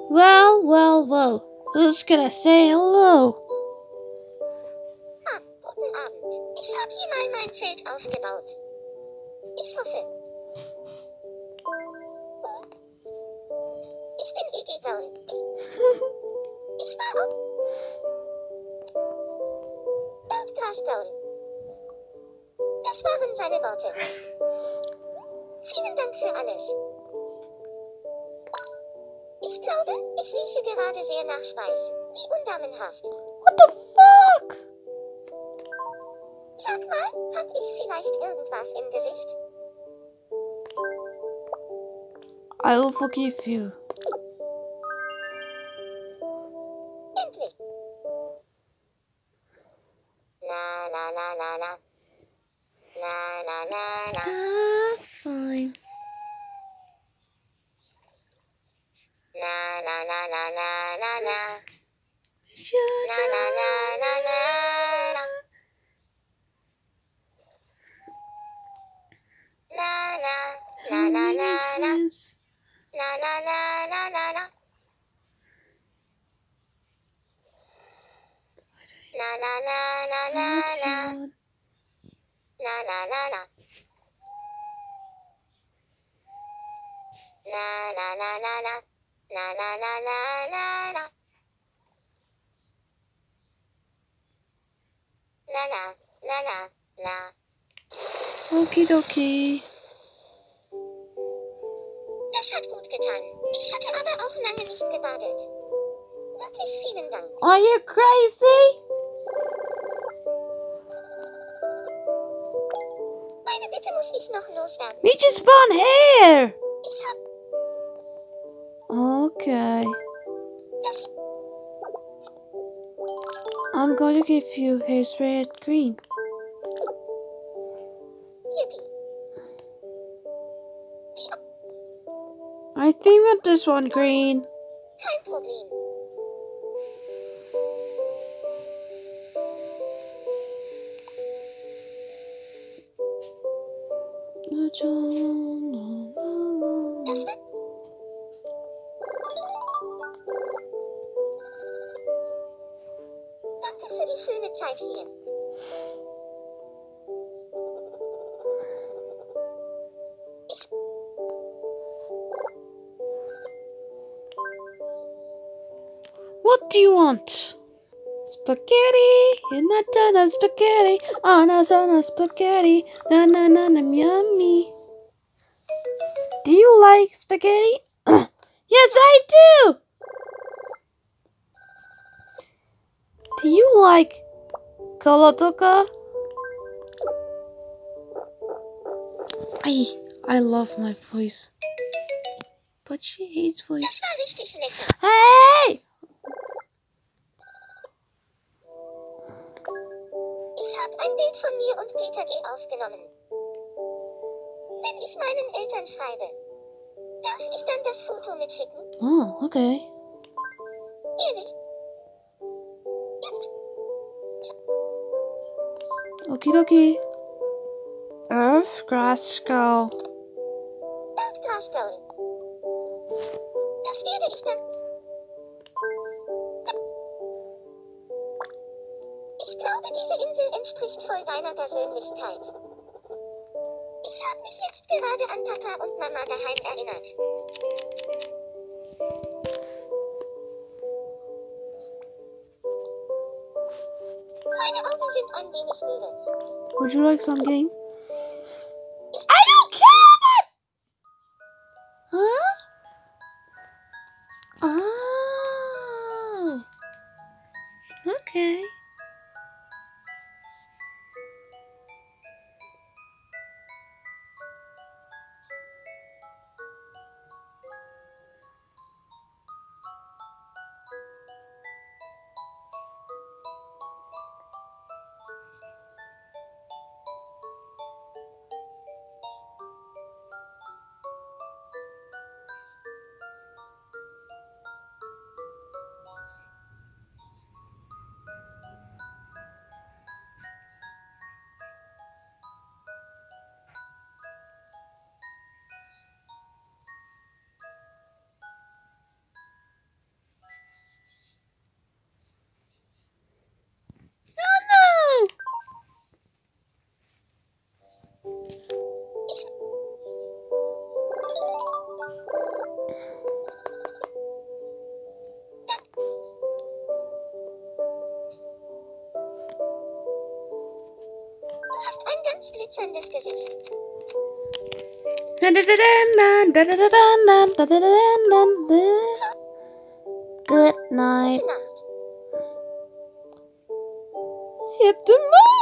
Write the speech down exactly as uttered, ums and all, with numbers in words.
Well, well, well. Who's gonna say hello? Ah, guten Abend. Ich habe hier mal mein Feld aufgebaut. Ich hoffe. Oh. Ich bin Edibe. Ich, ich war auch EarthGrassGirl. Das waren seine Worte. Vielen Dank für alles. Ich glaube, ich rieche gerade sehr nach Schweiß. Wie undamenhaft. What the fuck? Sag mal, hab ich vielleicht irgendwas im Gesicht? I will forgive you. Endlich. La la la la la. La la la la. Ah, fine. La la la la la la la. Shut La la la la la la. La la la la la la. times? La la la la la la. La la la la la la. La la la la. La la la la la. La la la la la la. La la la la la. Okie dokie. Das hat gut getan. Ich hatte aber auch lange nicht gebadet. Wirklich vielen Dank. Are you crazy? Meine Bitte muss ich noch loswerden. We just spawned here. Ich hab Okay. das I'm going to give you his red green. Yippie. I think with this one green. Kein Problem. Das wird Danke für die schöne Zeit hier. Ich What do you want? Spaghetti, you're not done a spaghetti. On us on a spaghetti. Na na na na yummy. Do you like spaghetti? Yes, I do. Do you like kolotoka? I I love my voice, but she hates Das voice. war richtig lecker. Hey! Ich habe ein Bild von mir und Peter G. aufgenommen. Wenn ich meinen Eltern schreibe, darf ich dann das Foto mitschicken? Oh, okay. Ehrlich? Gut. Okie dokie. EarthGrassGirl. EarthGrassGirl. Das werde ich dann. Ich glaube, diese Insel entspricht voll deiner Persönlichkeit. Ich habe mich jetzt gerade an Papa und Mama daheim erinnert. Meine Augen sind ein wenig müde. Would you like some game? Ich I don't care about. Huh? Oh. Okay. ganz glitzerndes Gesicht. Good night. Gute Nacht. Siete Mal.